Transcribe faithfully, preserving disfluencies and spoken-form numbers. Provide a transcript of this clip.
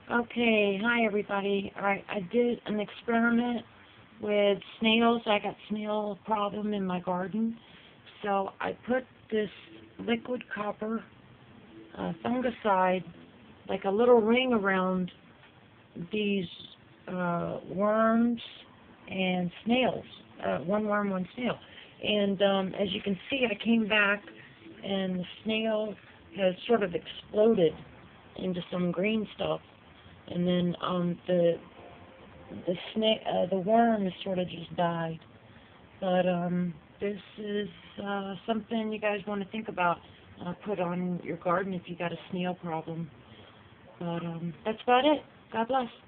Okay, hi everybody. Alright, I did an experiment with snails. I got snail problem in my garden. So I put this liquid copper uh, fungicide, like a little ring around these uh, worms and snails. Uh, one worm, one snail. And um, as you can see, I came back and the snail has sort of exploded into some green stuff. And then um, the the snake, uh, the worm has sort of just died. But um, this is uh, something you guys want to think about. Uh, put on your garden if you got a snail problem. But um, that's about it. God bless.